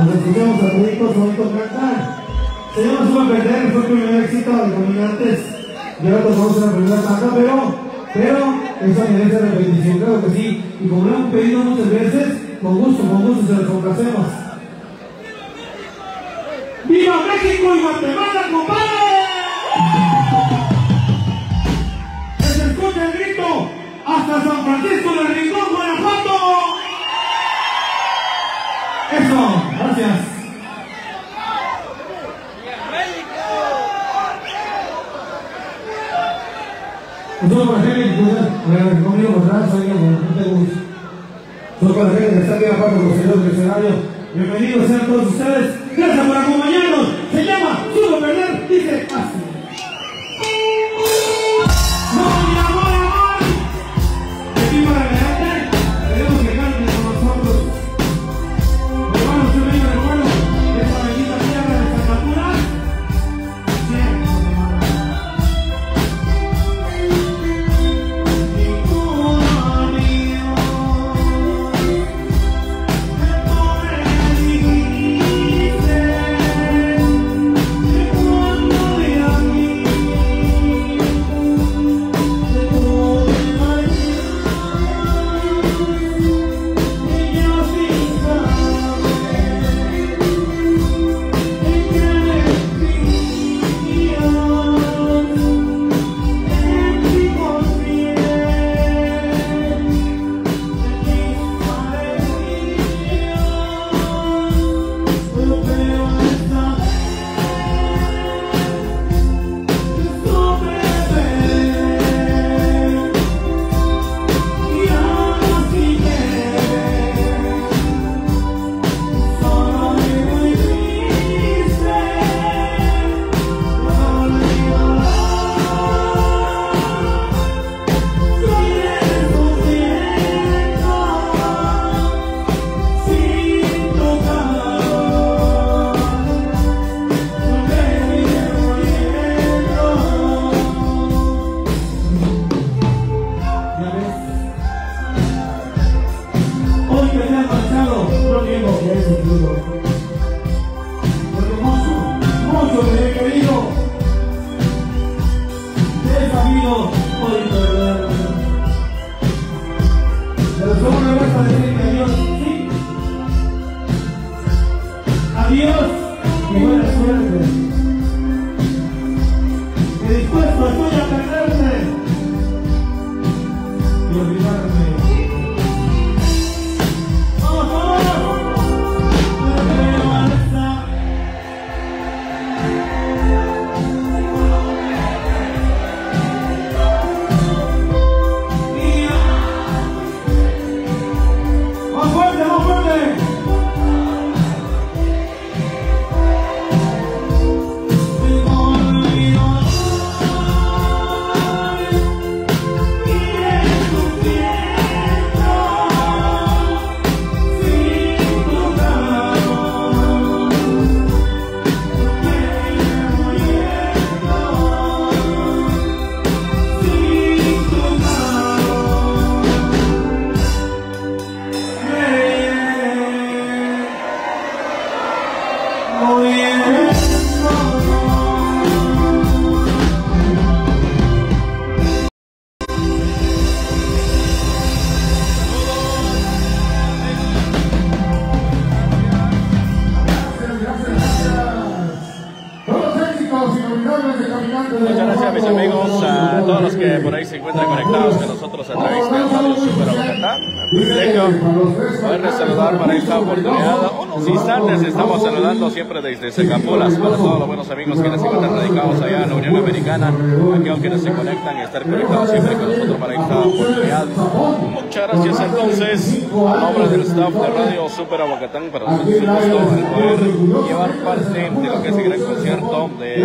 Nos escuchamos a toditos, bonitos cantar. Se llama Suma Perder, fue el primer éxito de Caminantes. Y ahora tomamos una primera tanda, pero esa merece repetición, claro que sí. Y como lo hemos pedido muchas veces, con gusto se los complacemos. ¡Viva México y Guatemala, compadre! ¡Que se escuche el grito hasta San Francisco del Rincón, Guanajuato! ¡Eso! Gracias. Nosotros para la gente conmigo por atrás, nosotros para la gente que está aquí abajo con los señores del escenario, bienvenidos sean todos ustedes, gracias por acompañarnos, se llama Suma Perder, dice así. ¡No, mi amor! De aquí para adelante, queremos que canten con nosotros. Hermanos, hermano, de esta bendita tierra de Zacatula. Muchas gracias, mis amigos, a todos los que por ahí se encuentran conectados con nosotros a través de Radio Super Bogotá. Privilegio poderles saludar para esta oportunidad. Unos instantes estamos saludando siempre desde Secapulas para todos los buenos amigos que se encuentran radicados allá en la Unión Americana, aquellos que se conectan y estar conectados siempre con nosotros para esta oportunidad. Muchas gracias entonces a nombre del staff de Radio Super Bogotá para nosotros es un gusto el poder llevar parte de lo que es el gran concierto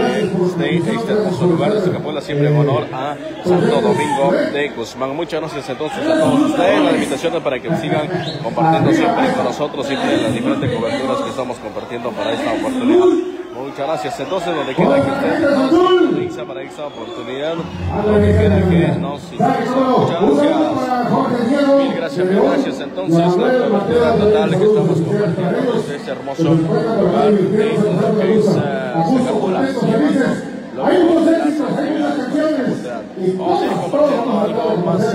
de este hermoso lugar de Secapulas, siempre en honor a Santo Domingo de Guzmán. Muchas gracias entonces a todos ustedes, la invitación para que sigan compartiendo siempre con nosotros, siempre en las diferentes coberturas que estamos compartiendo para esta oportunidad. Muchas gracias. Entonces, donde quiera que ustedes nos sintoniza para esta oportunidad, donde quiera que nos sintoniza. Muchas gracias. Mil gracias. gracias entonces la cobertura total que estamos compartiendo desde este hermoso lugar de lo que es Zacapula. Vamos a ir compartiendo algo más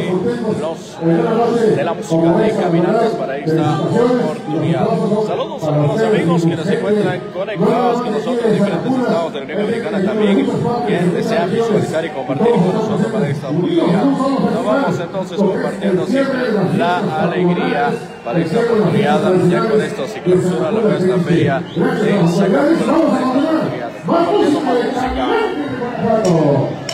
de la música de Caminantes para esta oportunidad. Saludos a los amigos que nos encuentran conectados con nosotros en diferentes estados de la Unión Americana también, quienes desean visualizar y compartir con nosotros para esta oportunidad. Nos vamos entonces compartiendo siempre la alegría para esta oportunidad. Ya con esto se clausura lo que es la feria de Zacapula para esta oportunidad. Compartiendo más música.